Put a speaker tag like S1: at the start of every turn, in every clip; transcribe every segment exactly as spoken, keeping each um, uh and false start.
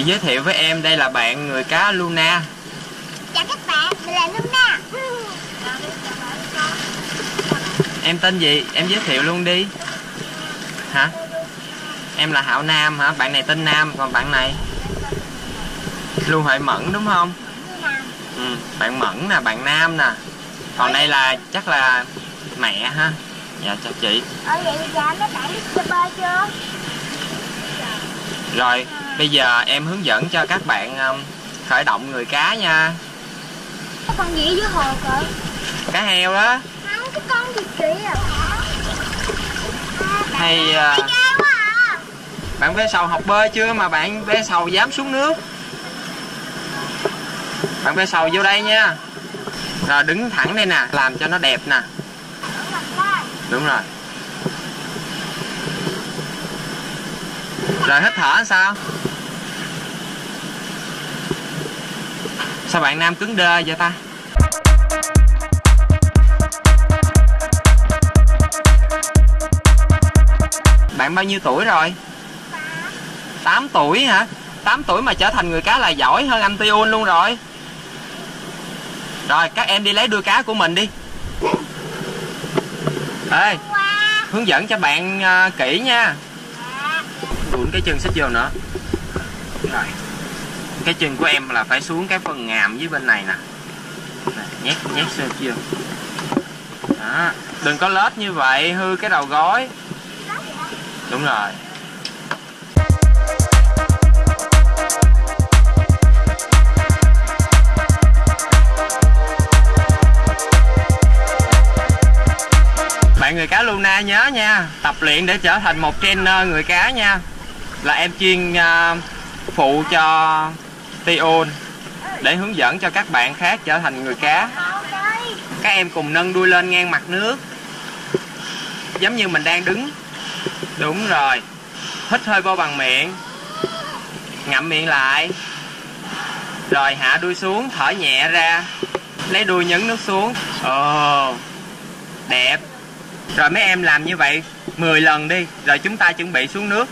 S1: Giới thiệu với em, đây là bạn người cá Luna.
S2: Chào các bạn, mình là Luna.
S1: Em tên gì? Em giới thiệu luôn đi. Hả? Em là Hạo Nam hả? Bạn này tên Nam, còn bạn này Lưu Huệ Mẫn đúng không? Ừ, bạn Mẫn nè, bạn Nam nè. Còn đây là chắc là mẹ ha. Dạ chào chị.
S2: Ờ vậy dạ mấy bạn biết chơi bơi chưa?
S1: Rồi, bây giờ em hướng dẫn cho các bạn um, khởi động người cá nha.
S2: Có con gì dưới hồ kìa?
S1: Cá heo đó.
S2: Không, cái con gì kìa à?
S1: Hay uh,
S2: ghê quá à.
S1: bạn Vé Sầu học bơi chưa mà bạn Vé Sầu dám xuống nước? Bạn Vé Sầu vô đây nha. Rồi đứng thẳng đây nè, làm cho nó đẹp nè. Đúng rồi. Rồi hít thở sao? Sao bạn Nam cứng đơ vậy ta? Bạn bao nhiêu tuổi rồi? tám tuổi hả? tám tuổi mà trở thành người cá là giỏi hơn anh Tiun luôn rồi. Rồi các em đi lấy đuôi cá của mình đi. Ê, hướng dẫn cho bạn uh, kỹ nha. Đuổi cái chân xích vô nữa. Rồi. Cái chân của em là phải xuống cái phần ngàm dưới bên này nè. Nhét nhét sơ chưa. Đó. Đừng có lết như vậy, hư cái đầu gối. Đúng rồi. Bạn người cá Luna nhớ nha, tập luyện để trở thành một trainer người cá nha. Là em chuyên uh, phụ cho Tiun để hướng dẫn cho các bạn khác trở thành người cá. Các em cùng nâng đuôi lên ngang mặt nước, giống như mình đang đứng. Đúng rồi. Hít hơi vô bằng miệng, ngậm miệng lại, rồi hạ đuôi xuống, thở nhẹ ra, lấy đuôi nhấn nước xuống. Ồ, đẹp. Rồi mấy em làm như vậy mười lần đi, rồi chúng ta chuẩn bị xuống nước.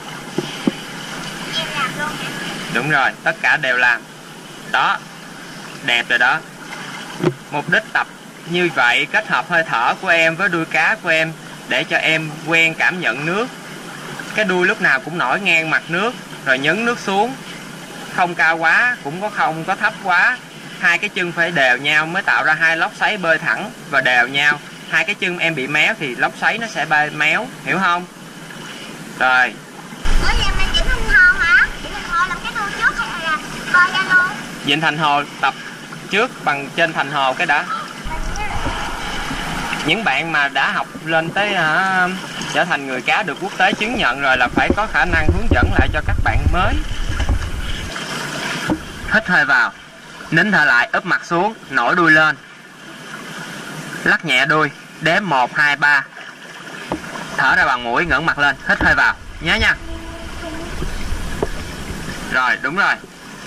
S1: Đúng rồi, tất cả đều làm. Đó, đẹp rồi đó. Mục đích tập như vậy kết hợp hơi thở của em với đuôi cá của em để cho em quen cảm nhận nước. Cái đuôi lúc nào cũng nổi ngang mặt nước, rồi nhấn nước xuống. Không cao quá, cũng có không có thấp quá. Hai cái chân phải đều nhau mới tạo ra hai lốc xoáy bơi thẳng và đều nhau. Hai cái chân em bị méo thì lốc xoáy nó sẽ bay méo, hiểu không? Rồi.
S2: Ủa vậy mình Vịnh Thành Hồ hả? Vịnh Thành Hồ làm cái đuôi trước hay là bơi ra luôn?
S1: Vịnh Thành Hồ tập trước bằng trên thành hồ cái đã. Những bạn mà đã học lên tới uh, trở thành người cá được quốc tế chứng nhận rồi là phải có khả năng hướng dẫn lại cho các bạn mới. Hít hơi vào, nín thở lại, úp mặt xuống, nổi đuôi lên, lắc nhẹ đuôi, đếm một, hai, ba. Thở ra bằng mũi, ngẩng mặt lên, hít hơi vào, nhớ nha. Rồi, đúng rồi.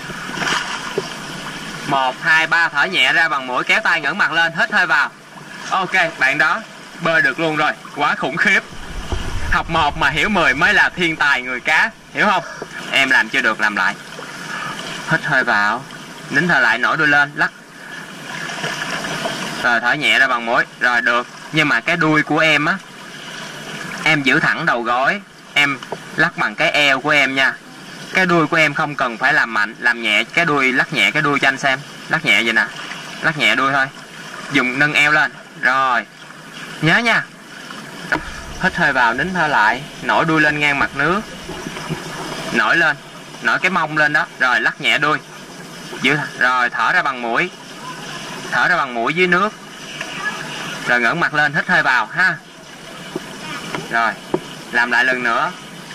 S1: Một, hai, ba, thở nhẹ ra bằng mũi, kéo tay ngẩng mặt lên, hít hơi vào. Ok, bạn đó bơi được luôn rồi, quá khủng khiếp. Học một mà hiểu mười mới là thiên tài người cá, hiểu không? Em làm chưa được, làm lại. Hít hơi vào, nín thở lại, nổi đuôi lên, lắc. Rồi thở nhẹ ra bằng mũi, rồi được. Nhưng mà cái đuôi của em á, em giữ thẳng đầu gối, em lắc bằng cái eo của em nha. Cái đuôi của em không cần phải làm mạnh, làm nhẹ cái đuôi, lắc nhẹ cái đuôi cho anh xem. Lắc nhẹ vậy nè, lắc nhẹ đuôi thôi. Dùng nâng eo lên, rồi. Nhớ nha. Hít hơi vào, nín thở lại, nổi đuôi lên ngang mặt nước. Nổi lên, nổi cái mông lên đó, rồi lắc nhẹ đuôi. Giữ, rồi thở ra bằng mũi. Thở ra bằng mũi dưới nước. Rồi ngẩng mặt lên, hít hơi vào ha. Rồi, làm lại lần nữa.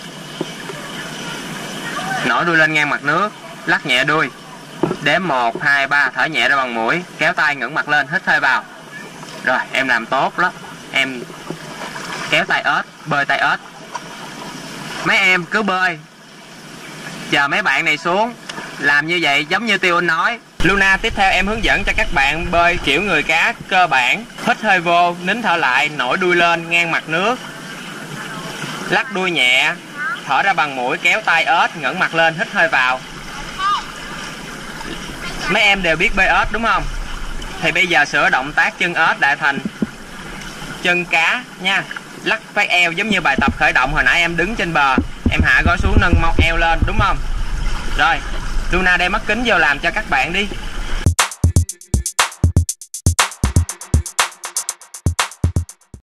S1: Nổi đuôi lên ngang mặt nước, lắc nhẹ đuôi. Đếm một, hai, ba, thở nhẹ ra bằng mũi, kéo tay ngẩng mặt lên, hít hơi vào. Rồi, em làm tốt đó. Em kéo tay ếch, bơi tay ếch. Mấy em cứ bơi, chờ mấy bạn này xuống. Làm như vậy giống như Tiun nói. Luna tiếp theo em hướng dẫn cho các bạn bơi kiểu người cá cơ bản. Hít hơi vô, nín thở lại, nổi đuôi lên ngang mặt nước, lắc đuôi nhẹ, thở ra bằng mũi, kéo tay ếch, ngẩng mặt lên, hít hơi vào. Mấy em đều biết bơi ếch đúng không? Thì bây giờ sửa động tác chân ếch lại thành chân cá nha. Lắc cái eo giống như bài tập khởi động hồi nãy em đứng trên bờ, em hạ gối xuống nâng mông eo lên đúng không? Rồi, Luna đem mắt kính vô làm cho các bạn đi.